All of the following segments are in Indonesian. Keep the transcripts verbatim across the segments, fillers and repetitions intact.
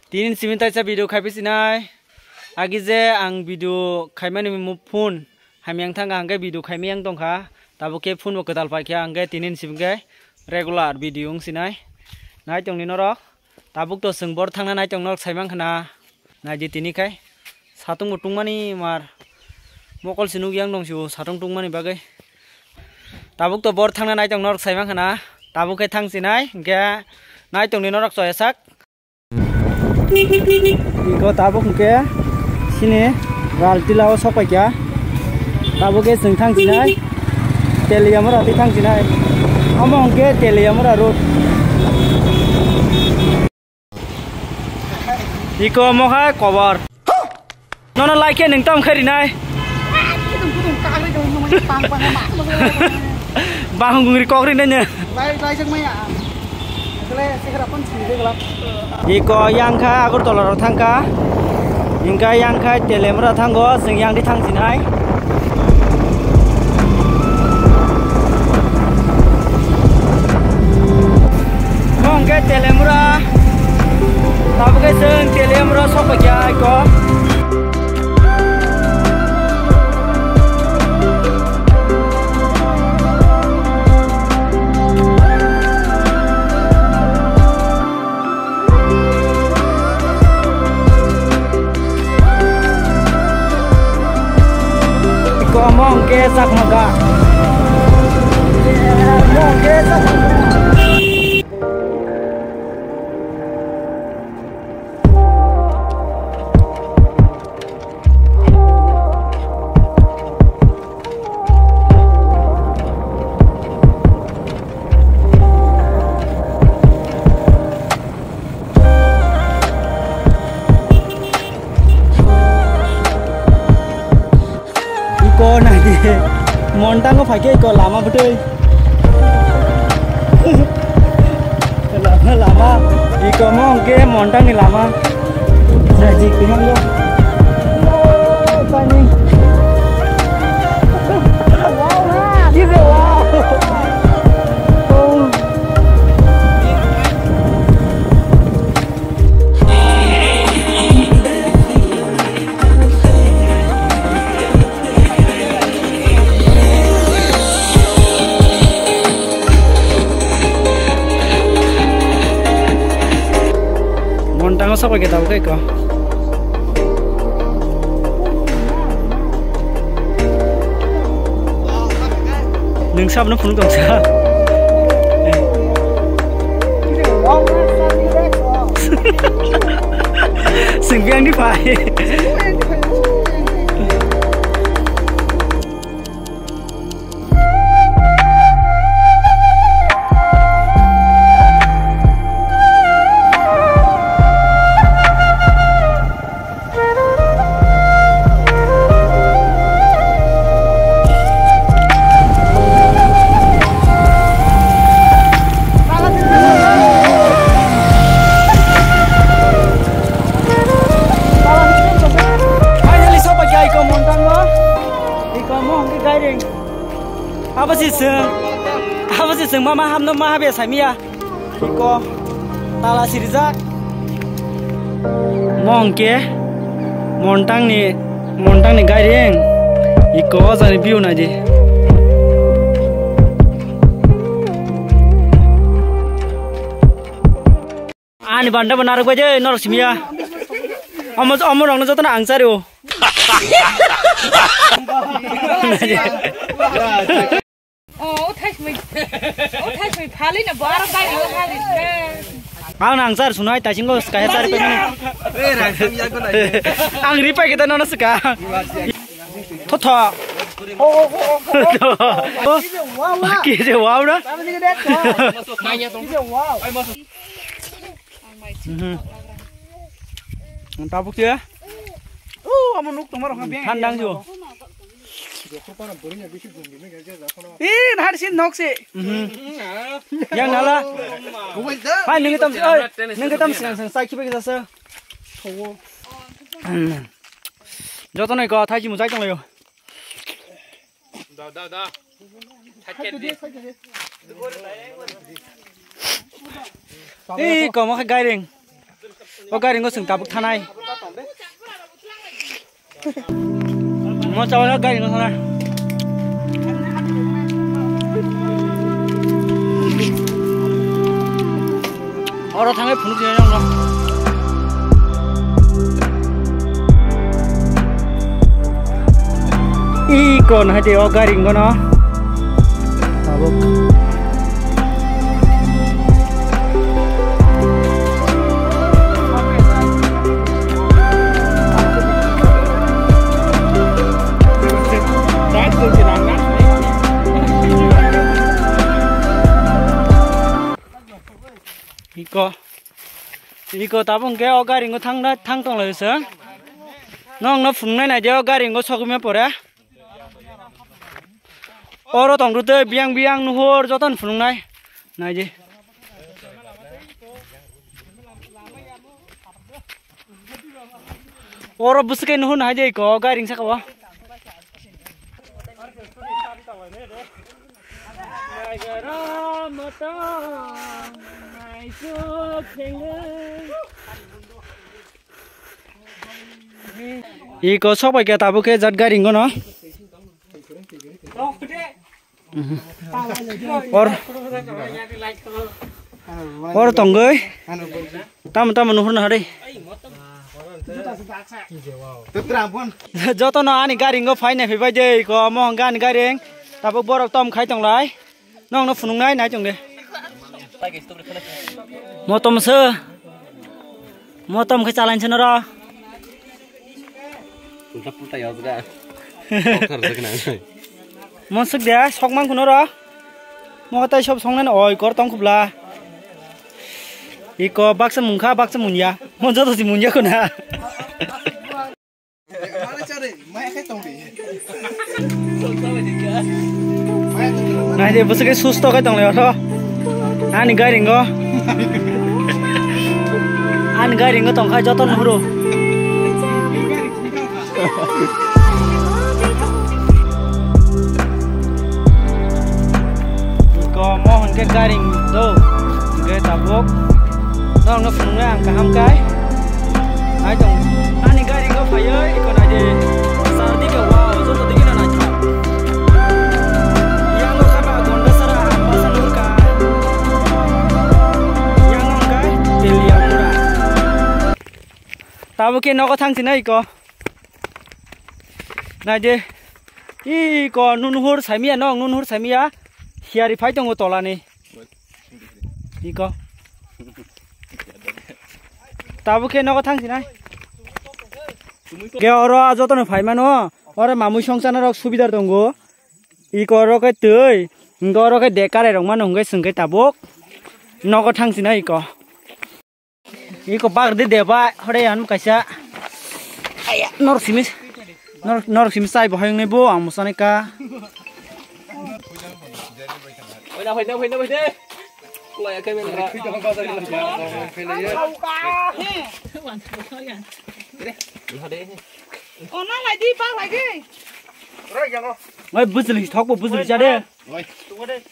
Tinin simintai sa video khai pisinai. Agi je ang video khai mani mu phone hamyang thanga angge video khai miyang tongkha. Tabo ke phone bo ketal pai kya angge tinin simge regular video ung sinai. Nai tong ni norok. Tabuk to sengbor thangna nai tong norok saimang khana. Nai ji tini khai. Satung mutung mani mar. Mokol sinug yang dong su satung tung mani bagai. Tabuk to bor thangna nai tong norok saimang khana. Tabuk ke thang sinai angge nai tong ni norok soyasak. Iko tabuk ke sini galtilao sopai kya tabuk ke sing thang sinai teliamura ti thang sinai among ke teliamura road iko moha cover nono like ke ning tom khari nai bahung gungri kokri nanya lai lai jang maya Iko yang kha agur tolar thangka ingka yang kha telemra thango sing yang di thang sinai mong ke telemra tabu ke sing telemra sopakya iko mong ke sak maga mong ke sak maga Montang ko pakai ko lama betul. Lama lama. Iko mong ke montang ni lama. Jadi kumang yo. Pani. Wow lah. Ini wow. Montang apa kita tahu kek? Neng sab neng punung tongsa. Singbiang di pai. Apa sih seng? Apa sih seng? Mama ham no mah biasa mia. Iko tala sirizak. Mongke montang ni montang ni garing. Iko zari view na je. Ani banda benar gue je nor simia. Amos amos orang nonton ang sario. Oh, touch me. Oh, touch me. Palin na bara bay na palin. Ang nang sar sunai ta jingo kaya sar pe mani. Eh, rang samya ko na. Ang ripai kita nono suka. Thotho. Oh, oh, oh. Ki je wow na. Wow. Mhm. Tabuk dia. Oh, amo nuk tomar orang biang. Tandang jo. Ih, hari sini nok sih. Yang nala. Hai, nengke tam, nengke tam siang siang sai kipe kita se. Jodoh nih kau, thai cimu cai cong leo. Dah, dah, dah. Ih, kau mau ke garing. o gari ngo sung tabuk thanai mo chawa gari ngo thanai oro thangai phunuk jeng jong no i kon ha de o gari ngo no tabuk Iko, iko tabung ke ogari ngo thang na thang tong lai sa, nong na phung nai na je ogari ngo sogme pore, oro tong rute biang biang nuhor joton phung nai, nai je, oro buske nuhun nai je iko ogari ngsa kawa. Iko sok bai ke tabu ke jat gari ngono or or tonggoi tam tam nuhur na dei joto no ani gari ngo phai na phi bai je ko mo gan gari tabu borok tom khai tong lai nong no phunung nai nai chong de motom se motom khai chalan chen ro mon suk dia sok mang kuno ro mo tai sob song nan oi kor tong khubla iko baksa mungkha baksa munya mon joto si munya kuna nai de busuk ke susto kai tong le ro ani gari ngo ani gari ngo tong khai joton huro ko mohon ke garing do ke tabok nong no phung ang ka ham kai ai tong ani garing ngo phai ơi ko na je sa di ke wow zo to di na na cha yang no kaba gonda sara ambasan nur ka yang ngong kai telia mura tabok ke no ko thang sin ai ko na je i ko nun hur samia nong nun hur samia hiari phai tong tola ni iko tabu ke no ko thang sinai ke oro ajoto no phai mano ore mamu songsan rok subidar dongo iko ro ke tei ngoro ke dekare rong mano ngai sungke tabuk no ko thang sinai iko iko bag de deba hore an kaisa aya nor simis nor nor simis sai bo hayng nei bo ang musane ka Hoi na hoi na hoi na hoi na. Kulai akan menara. Oh na lại đi bác lại đi. Rồi giờ ngô. Ơi bứt lì thóc bộ bứt lì ra đây. Rồi. Tunggu deh.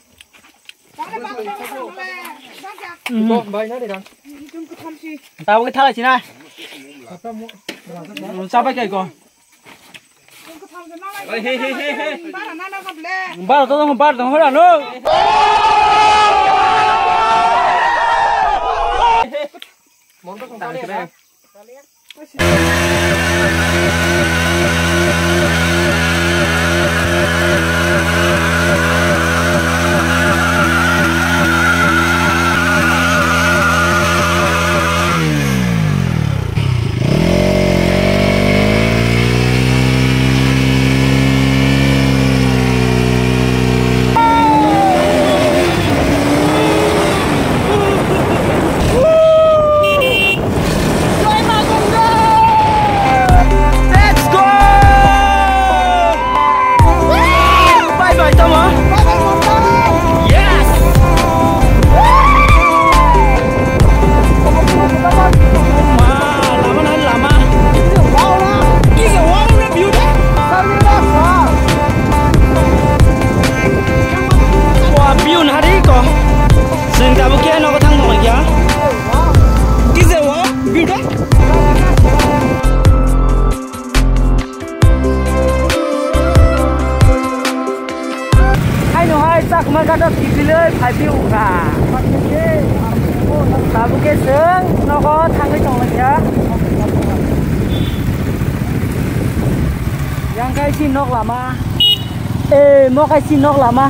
Bác bay nó đi đâu. Tao cái thằng gì này. Sao bay cái con. Ôi he he he he. Bar to dong bar dong hora no. Món đó không tao cái đây. जों न'खौ थाङै दंलाया yang kai si nok lama eh mau kai si nok lama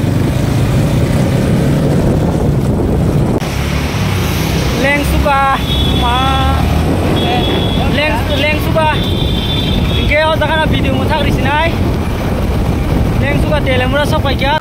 leng suka ma leng leng suka ke o jaga video muthak risinai leng suka telemura sok paikya